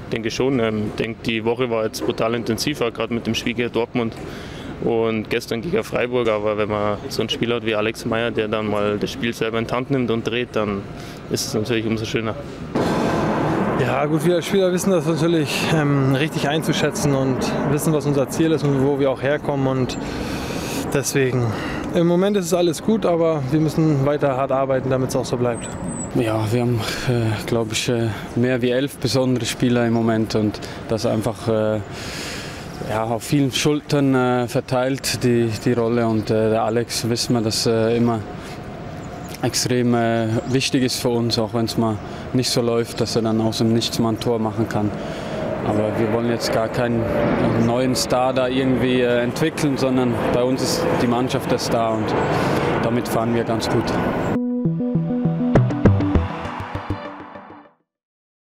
denke schon. Ich denke, die Woche war jetzt brutal intensiver, gerade mit dem Spiel gegen Dortmund und gestern gegen Freiburg. Aber wenn man so einen Spieler hat wie Alex Meyer, der dann mal das Spiel selber in die Hand nimmt und dreht, dann ist es natürlich umso schöner. Ja gut, wir als Spieler wissen das natürlich richtig einzuschätzen und wissen, was unser Ziel ist und wo wir auch herkommen. Und deswegen, im Moment ist es alles gut, aber wir müssen weiter hart arbeiten, damit es auch so bleibt. Ja, wir haben, glaube ich, mehr wie 11 besondere Spieler im Moment und das einfach auf vielen Schultern verteilt, die Rolle. Und der Alex, wissen wir, dass immer extrem wichtig ist für uns, auch wenn es mal nicht so läuft, dass er dann aus dem Nichts mal ein Tor machen kann. Aber wir wollen jetzt gar keinen neuen Star da irgendwie entwickeln, sondern bei uns ist die Mannschaft der Star und damit fahren wir ganz gut.